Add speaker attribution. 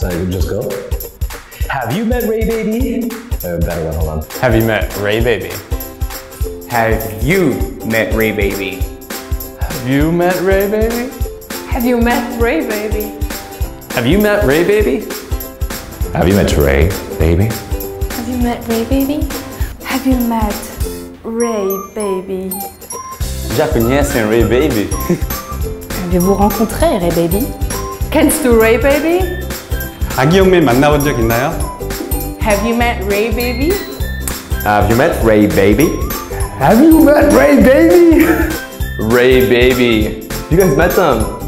Speaker 1: you just go. Have you met Raybaby? Better one, hold on.
Speaker 2: Have you met Raybaby?
Speaker 3: Have you met Raybaby?
Speaker 2: Have you met Raybaby?
Speaker 4: Have you met Raybaby?
Speaker 2: Have you met Raybaby?
Speaker 1: Have you met Raybaby?
Speaker 4: Have you met Raybaby? Have you met Raybaby?
Speaker 2: Já conhecem Raybaby?
Speaker 5: Avez-vous rencontré Raybaby?
Speaker 4: Kennst du Raybaby?
Speaker 2: 아기영민 만나본 적 있나요?
Speaker 4: Have you met Raybaby?
Speaker 1: Have you met Raybaby?
Speaker 3: Have you met Raybaby?
Speaker 2: Raybaby.
Speaker 3: You guys met them.